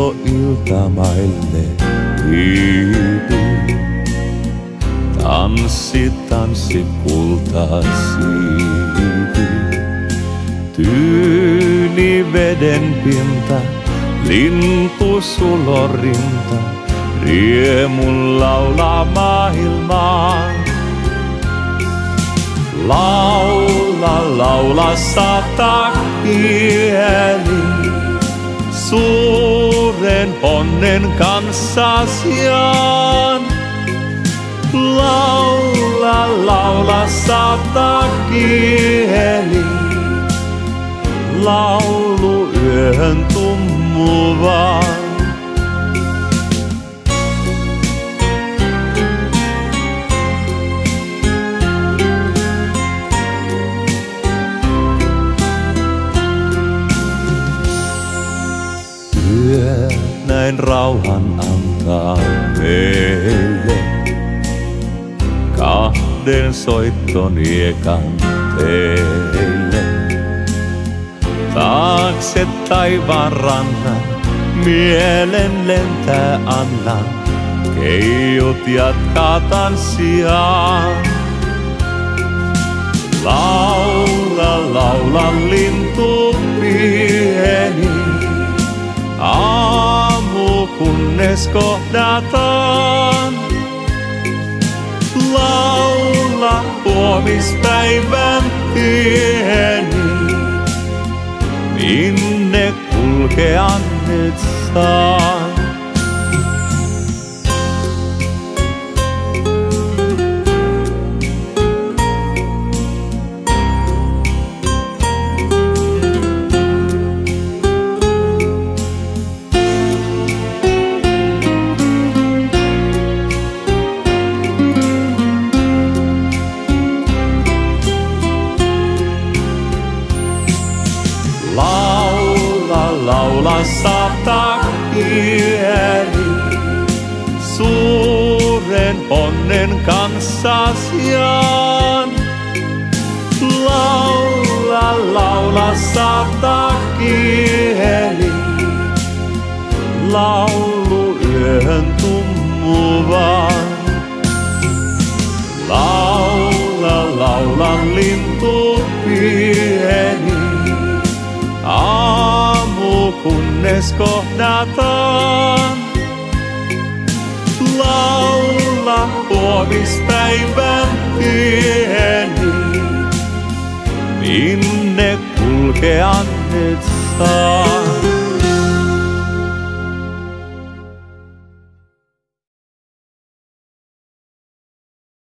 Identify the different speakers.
Speaker 1: jo iltamaille hiipii. Tanssi, tanssi, kultasiivi. Tyyni veden pinta, lintu sulorinta, riemun laulaa maailmaan. Laula, laula sata kieli, suuren onnen kanssa sijaan. Laula, laula sata kieli, laulu yöhön tummuvaan. Yö näin rauhan antaa meille, kahden soittoniekan teille. Taakse taivaan rannan, mielen lentää annan, keiut jatkaa tanssiaan. Laula, laula lintu pieni, aamu kunnes kohdataan. Laula huomispäivän tieni, minne kulkea nyt saan. Laula sata kieli, suuren onnen kanssa sijaan. Laula, laula sata kieli, laulu yöhön tummuvaan. Laula, laula lintu pieni, aamu kunnes kohdataan. Laula huomispäivän tieni, minne kulkea nyt saan.